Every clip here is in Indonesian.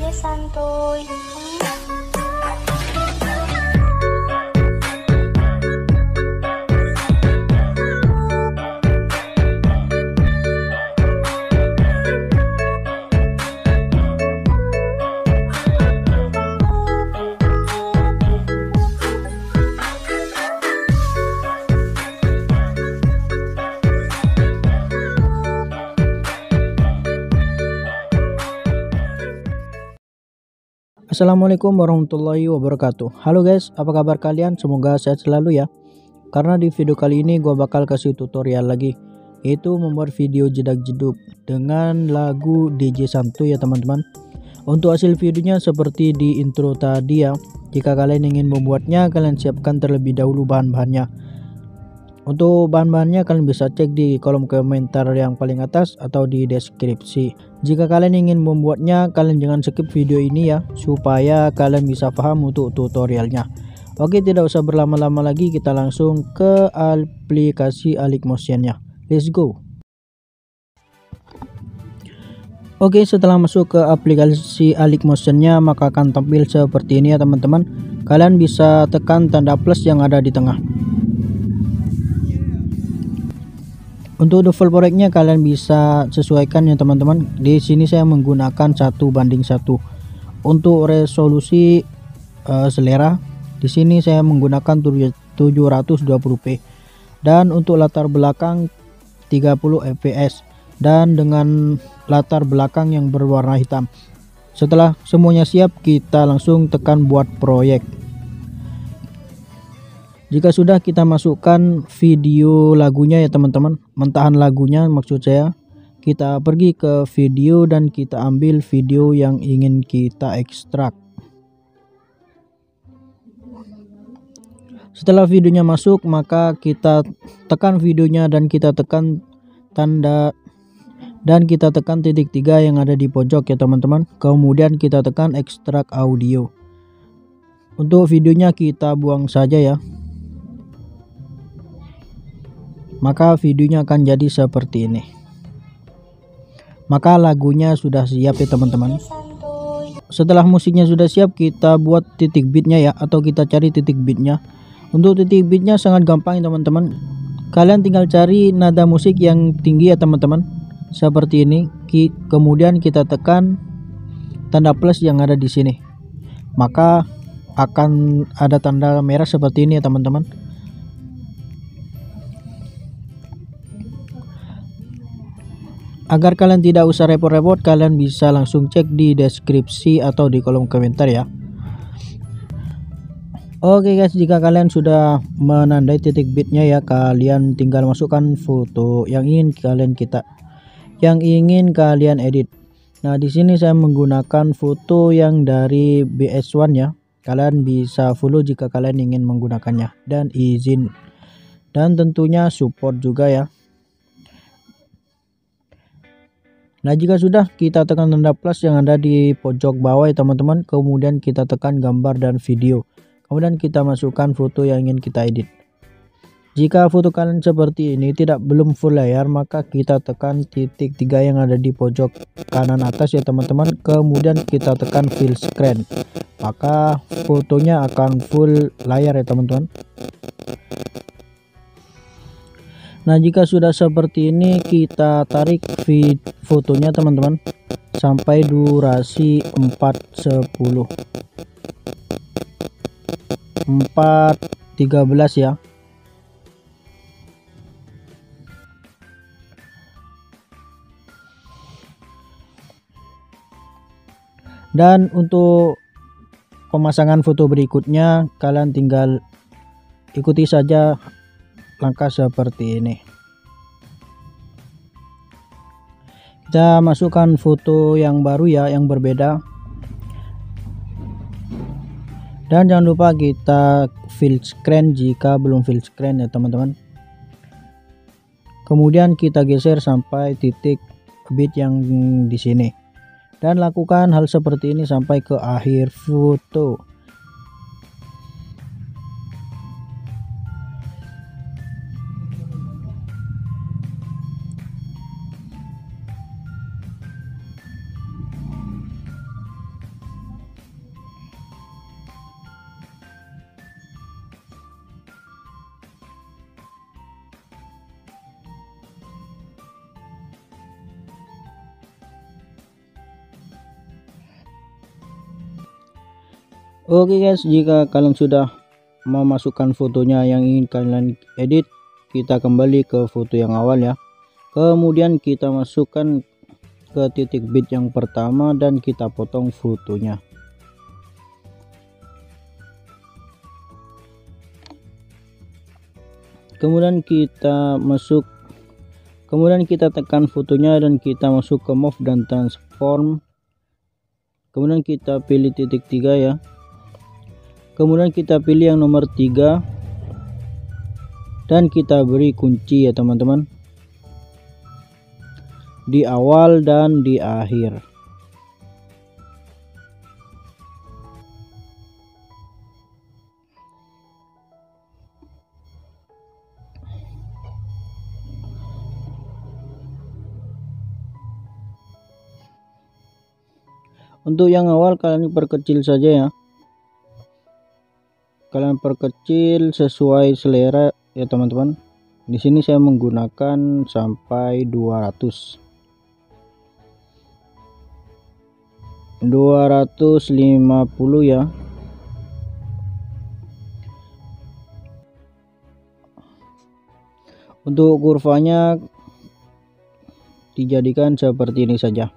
DJ Santuy. Assalamualaikum warahmatullahi wabarakatuh. Halo guys, apa kabar kalian? Semoga sehat selalu ya. Karena di video kali ini gue bakal kasih tutorial lagi, yaitu membuat video jedak jeduk dengan lagu DJ Santuy ya teman-teman. Untuk hasil videonya seperti di intro tadi ya. Jika kalian ingin membuatnya, kalian siapkan terlebih dahulu bahan-bahannya. Untuk bahan-bahannya kalian bisa cek di kolom komentar yang paling atas atau di deskripsi. Jika kalian ingin membuatnya, kalian jangan skip video ini ya, supaya kalian bisa paham untuk tutorialnya. Oke, tidak usah berlama-lama lagi, kita langsung ke aplikasi Alikmotion-nya. Let's go. Oke, setelah masuk ke aplikasi Alikmotion-nya, maka akan tampil seperti ini ya teman-teman. Kalian bisa tekan tanda plus yang ada di tengah. Untuk default proyeknya kalian bisa sesuaikan ya teman-teman. Di sini saya menggunakan 1:1. Untuk resolusi selera, di sini saya menggunakan 720p. Dan untuk latar belakang 30 fps dan dengan latar belakang yang berwarna hitam. Setelah semuanya siap, kita langsung tekan buat proyek. Jika sudah, kita masukkan video lagunya ya teman-teman, mentahan lagunya maksud saya. Kita pergi ke video dan kita ambil video yang ingin kita ekstrak. Setelah videonya masuk, maka kita tekan videonya dan kita tekan tanda dan kita tekan titik 3 yang ada di pojok ya teman-teman. Kemudian kita tekan ekstrak audio. Untuk videonya kita buang saja ya. Maka videonya akan jadi seperti ini. Maka lagunya sudah siap ya teman-teman. Setelah musiknya sudah siap, kita buat titik beatnya ya, atau kita cari titik beatnya. Untuk titik beatnya sangat gampang ya teman-teman. Kalian tinggal cari nada musik yang tinggi ya teman-teman, seperti ini. Kemudian kita tekan tanda plus yang ada di sini. Maka akan ada tanda merah seperti ini ya teman-teman. Agar kalian tidak usah repot-repot, kalian bisa langsung cek di deskripsi atau di kolom komentar ya. Oke guys, jika kalian sudah menandai titik beatnya ya, kalian tinggal masukkan foto yang ingin kalian edit. Nah, di sini saya menggunakan foto yang dari BS1 ya. Kalian bisa follow jika kalian ingin menggunakannya, dan izin dan tentunya support juga ya. Nah, jika sudah, kita tekan tanda plus yang ada di pojok bawah ya teman-teman. Kemudian kita tekan gambar dan video. Kemudian kita masukkan foto yang ingin kita edit. Jika foto kalian seperti ini belum full layar, maka kita tekan titik 3 yang ada di pojok kanan atas ya teman-teman. Kemudian kita tekan full screen. Maka fotonya akan full layar ya teman-teman. Nah, jika sudah seperti ini, kita tarik fotonya teman-teman sampai durasi 4:10 4:13 ya. Dan untuk pemasangan foto berikutnya, kalian tinggal ikuti saja langkah seperti ini. Kita masukkan foto yang baru ya, yang berbeda. Dan jangan lupa kita full screen jika belum full screen ya teman-teman. Kemudian kita geser sampai titik beat yang di sini. Dan lakukan hal seperti ini sampai ke akhir foto. Oke guys, jika kalian sudah memasukkan fotonya yang ingin kalian edit, kita kembali ke foto yang awal ya. Kemudian kita masukkan ke titik bit yang pertama dan kita potong fotonya. Kemudian kita tekan fotonya dan kita masuk ke move dan transform. Kemudian kita pilih titik 3 ya. Kemudian kita pilih yang nomor 3 dan kita beri kunci ya teman-teman, di awal dan di akhir. Untuk yang awal kalian perkecil saja ya. Kalian perkecil sesuai selera ya teman-teman. Di sini saya menggunakan sampai 250 ya. Untuk kurvanya dijadikan seperti ini saja.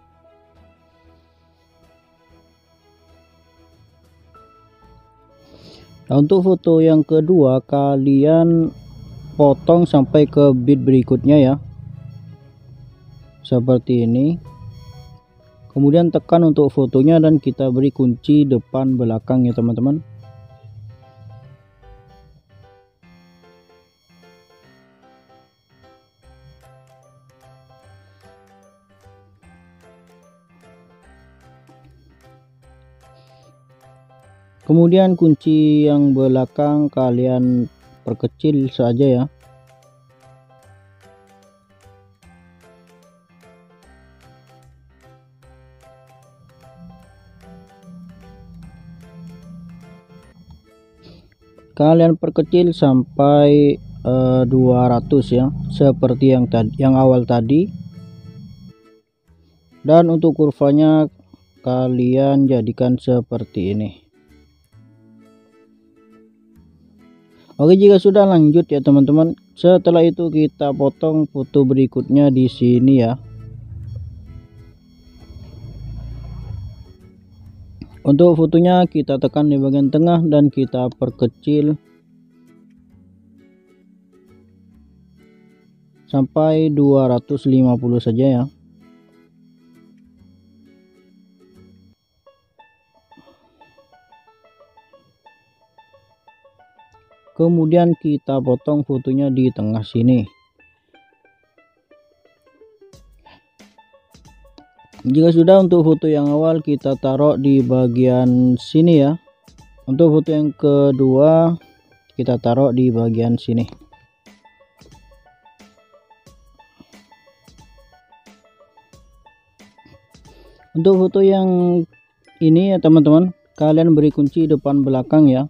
Nah, untuk foto yang kedua kalian potong sampai ke bit berikutnya ya, seperti ini. Kemudian tekan untuk fotonya dan kita beri kunci depan belakang ya teman-teman. Kemudian kunci yang belakang kalian perkecil saja ya. Kalian perkecil sampai 200 ya, seperti yang awal tadi. Dan untuk kurvanya kalian jadikan seperti ini. Oke, jika sudah lanjut ya teman-teman, setelah itu kita potong foto berikutnya di sini ya. Untuk fotonya kita tekan di bagian tengah dan kita perkecil sampai 250 saja ya. Kemudian kita potong fotonya di tengah sini. Jika sudah, untuk foto yang awal kita taruh di bagian sini ya. Untuk foto yang kedua kita taruh di bagian sini. Untuk foto yang ini ya teman-teman, kalian beri kunci depan belakang ya.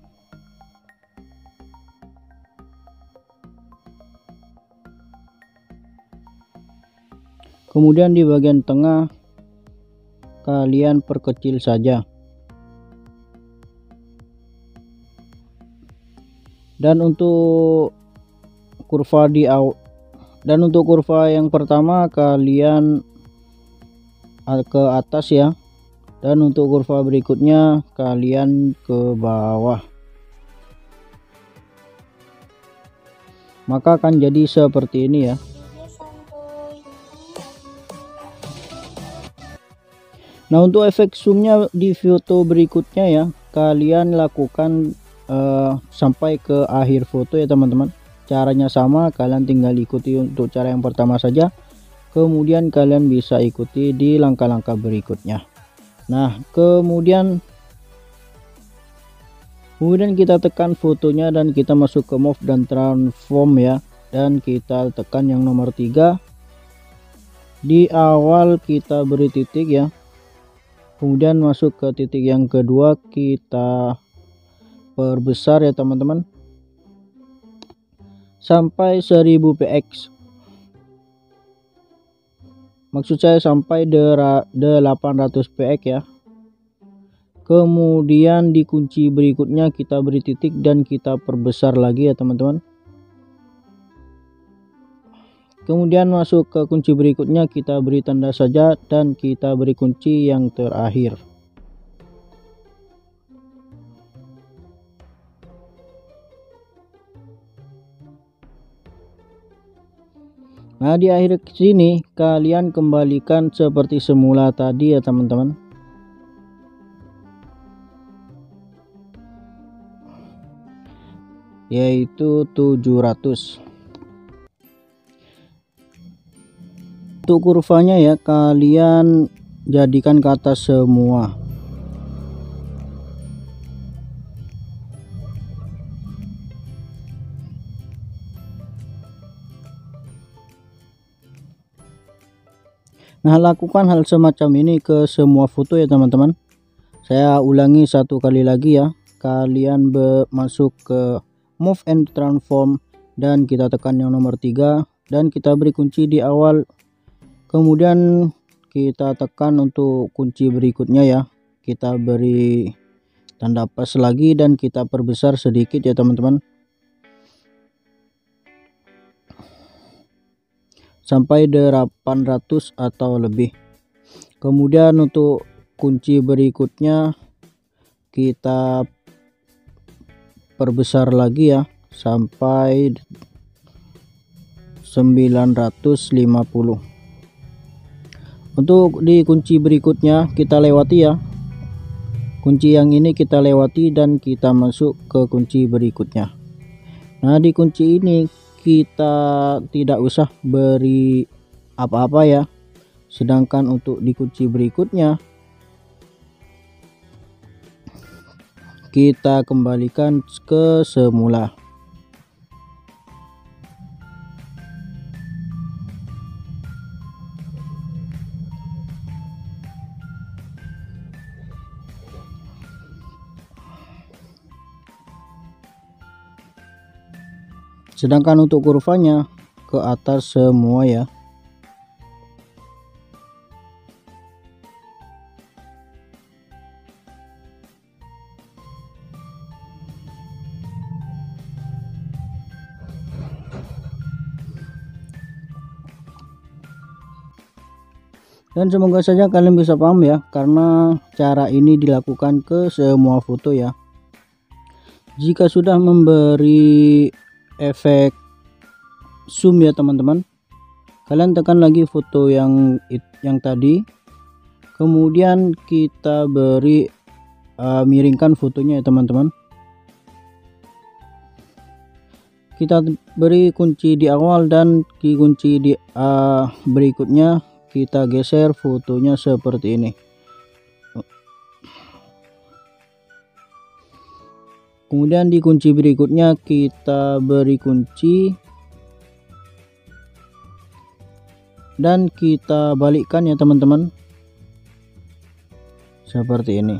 Kemudian di bagian tengah kalian perkecil saja. Dan untuk kurva yang pertama kalian ke atas ya. Dan untuk kurva berikutnya kalian ke bawah. Maka akan jadi seperti ini ya. Nah, untuk efek zoomnya di foto berikutnya ya, kalian lakukan sampai ke akhir foto ya teman-teman. Caranya sama, kalian tinggal ikuti untuk cara yang pertama saja, kemudian kalian bisa ikuti di langkah-langkah berikutnya. Nah, kemudian kita tekan fotonya dan kita masuk ke move dan transform ya, dan kita tekan yang nomor 3. Di awal kita beri titik ya. Kemudian masuk ke titik yang kedua, kita perbesar ya teman-teman sampai 1000 px. Maksud saya sampai 800 px ya. Kemudian di kunci berikutnya kita beri titik dan kita perbesar lagi ya teman-teman. Kemudian masuk ke kunci berikutnya, kita beri tanda saja dan kita beri kunci yang terakhir. Nah, di akhir sini kalian kembalikan seperti semula tadi ya teman-teman. Yaitu 700. Untuk kurvanya ya kalian jadikan ke atas semua. Nah, lakukan hal semacam ini ke semua foto ya teman-teman. Saya ulangi satu kali lagi ya. Kalian masuk ke move and transform dan kita tekan yang nomor 3 dan kita beri kunci di awal. Kemudian kita tekan untuk kunci berikutnya ya. Kita beri tanda pas lagi dan kita perbesar sedikit ya teman-teman. Sampai 800 atau lebih. Kemudian untuk kunci berikutnya kita perbesar lagi ya sampai 950. Untuk di kunci berikutnya kita lewati ya. Kunci yang ini kita lewati dan kita masuk ke kunci berikutnya. Nah, di kunci ini kita tidak usah beri apa-apa ya. Sedangkan untuk di kunci berikutnya kita kembalikan ke semula. Sedangkan untuk kurvanya ke atas semua ya. Dan semoga saja kalian bisa paham ya, karena cara ini dilakukan ke semua foto ya. Jika sudah memberi efek zoom ya teman-teman, kalian tekan lagi foto yang tadi, kemudian kita beri miringkan fotonya ya teman-teman. Kita beri kunci di awal dan di kunci di berikutnya kita geser fotonya seperti ini. Kemudian di kunci berikutnya kita beri kunci dan kita balikkan ya teman-teman, seperti ini.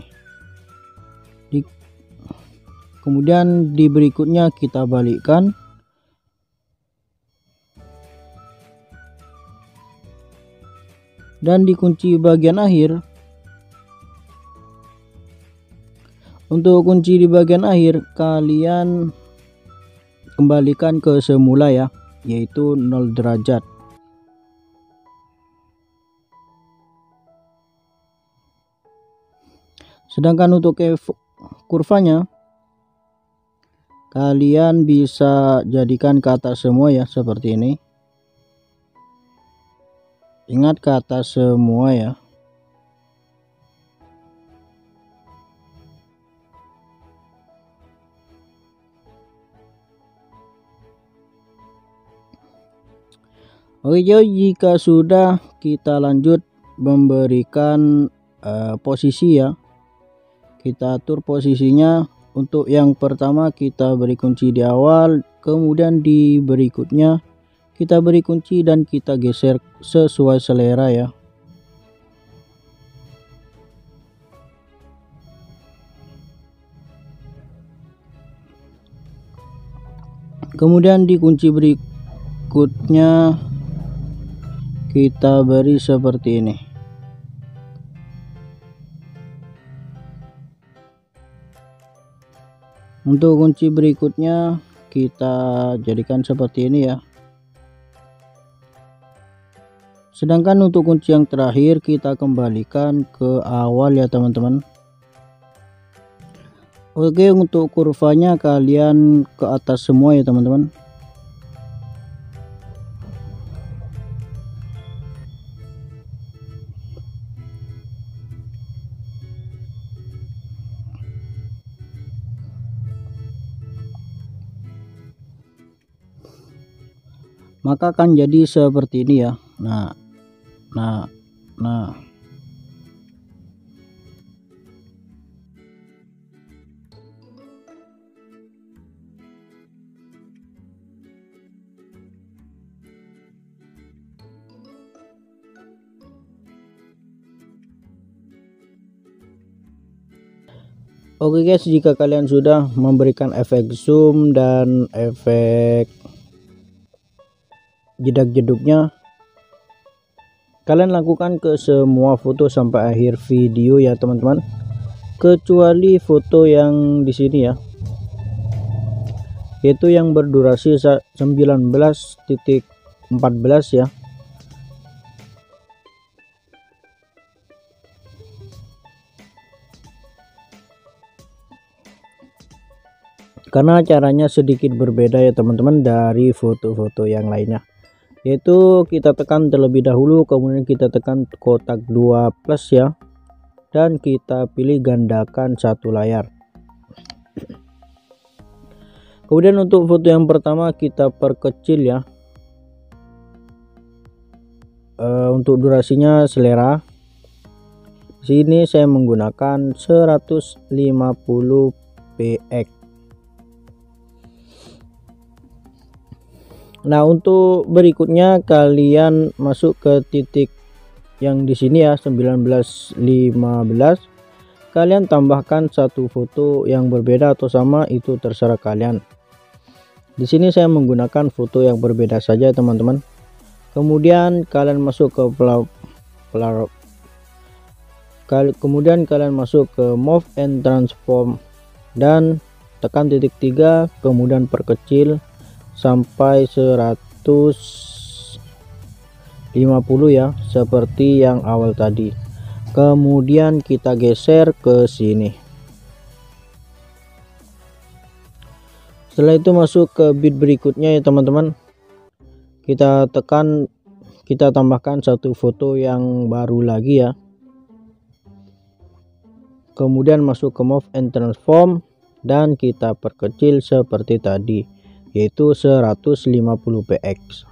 Kemudian di berikutnya kita balikkan dan di kunci bagian akhir. Untuk kunci di bagian akhir kalian kembalikan ke semula ya, yaitu 0 derajat. Sedangkan untuk kurvanya kalian bisa jadikan ke atas semua ya, seperti ini. Ingat, ke atas semua ya. Oke, jika sudah, kita lanjut memberikan posisi ya. Kita atur posisinya. Untuk yang pertama kita beri kunci di awal, kemudian di berikutnya kita beri kunci dan kita geser sesuai selera ya. Kemudian di kunci berikutnya kita beri seperti ini. Untuk kunci berikutnya kita jadikan seperti ini ya. Sedangkan untuk kunci yang terakhir kita kembalikan ke awal ya teman-teman. Oke, untuk kurvanya kalian ke atas semua ya teman-teman. Maka akan jadi seperti ini ya. Nah. Oke guys, jika kalian sudah memberikan efek zoom dan efek jedak-jeduknya, kalian lakukan ke semua foto sampai akhir video ya teman-teman, kecuali foto yang di sini ya, yaitu yang berdurasi 19.14 ya. Karena caranya sedikit berbeda ya teman-teman dari foto-foto yang lainnya, yaitu kita tekan terlebih dahulu, kemudian kita tekan kotak 2 plus ya, dan kita pilih gandakan satu layar. Kemudian untuk foto yang pertama kita perkecil ya. Untuk durasinya selera. Sini saya menggunakan 150 px. Nah, untuk berikutnya kalian masuk ke titik yang di sini ya, 19.15. Kalian tambahkan satu foto yang berbeda atau sama, itu terserah kalian. Di sini saya menggunakan foto yang berbeda saja teman-teman. Kemudian kalian masuk ke move and transform dan tekan titik 3, kemudian perkecil sampai 150 ya, seperti yang awal tadi. Kemudian kita geser ke sini. Setelah itu masuk ke bit berikutnya ya teman-teman. Kita tambahkan satu foto yang baru lagi ya. Kemudian masuk ke move and transform dan kita perkecil seperti tadi, yaitu 150 px.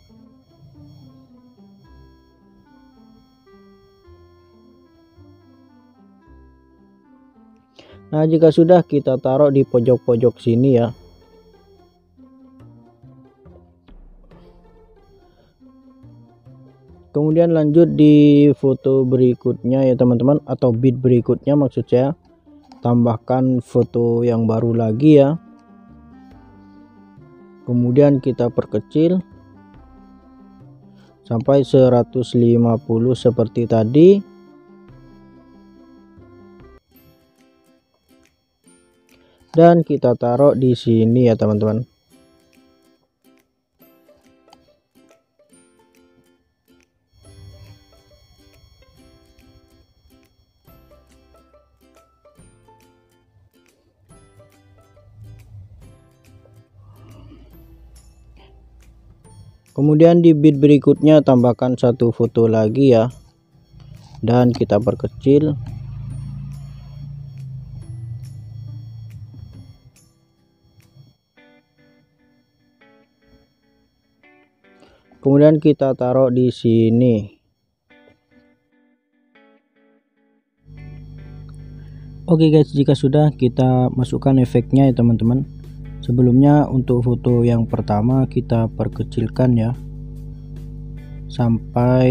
Nah, jika sudah, kita taruh di pojok-pojok sini ya. Kemudian lanjut di foto berikutnya ya teman-teman, atau bit berikutnya maksud saya. Tambahkan foto yang baru lagi ya. Kemudian kita perkecil sampai 150 seperti tadi. Dan kita taruh di sini ya teman-teman. Kemudian di bit berikutnya tambahkan satu foto lagi ya, dan kita perkecil. Kemudian kita taruh di sini. Oke guys, jika sudah, kita masukkan efeknya ya teman-teman. Sebelumnya untuk foto yang pertama kita perkecilkan ya, sampai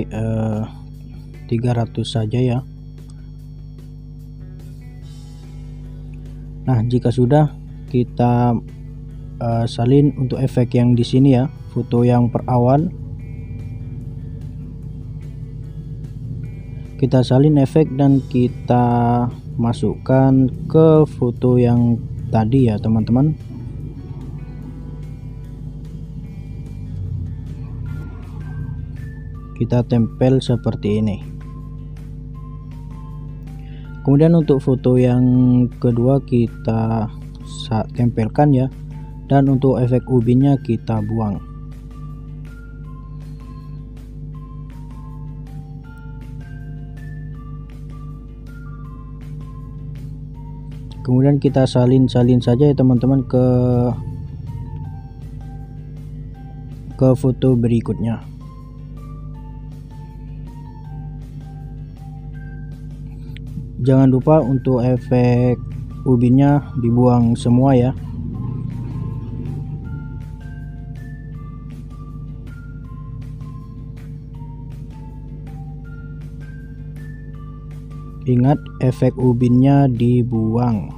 300 saja ya. Nah, jika sudah, kita salin untuk efek yang di sini ya, foto yang perawal. Kita salin efek dan kita masukkan ke foto yang tadi ya teman-teman. Kita tempel seperti ini. Kemudian untuk foto yang kedua kita tempelkan ya, dan untuk efek ubinnya kita buang. Kemudian kita salin saja ya teman-teman ke foto berikutnya. Jangan lupa untuk efek ubinnya dibuang semua ya. Ingat, efek ubinnya dibuang.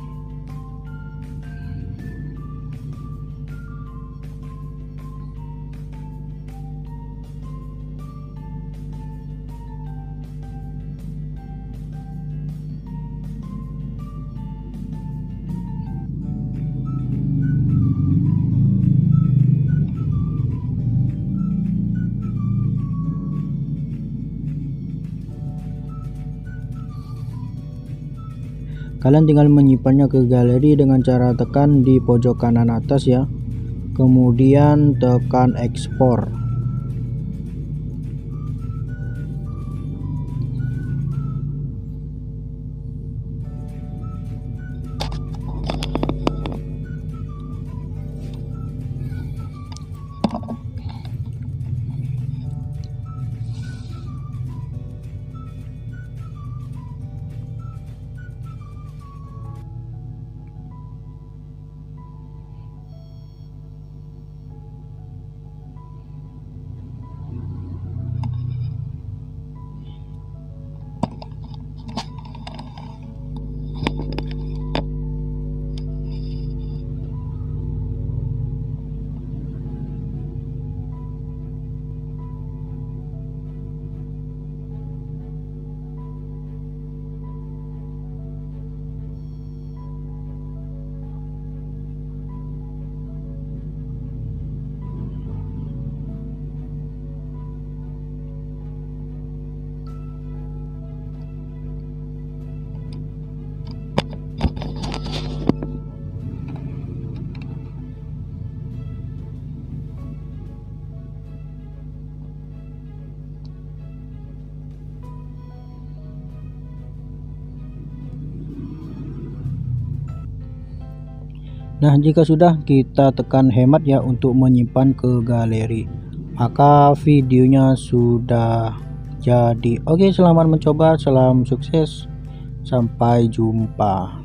Kalian tinggal menyimpannya ke galeri dengan cara tekan di pojok kanan atas ya, kemudian tekan ekspor. Nah, jika sudah, kita tekan hemat ya untuk menyimpan ke galeri. Maka videonya sudah jadi. Oke, selamat mencoba, salam sukses, sampai jumpa.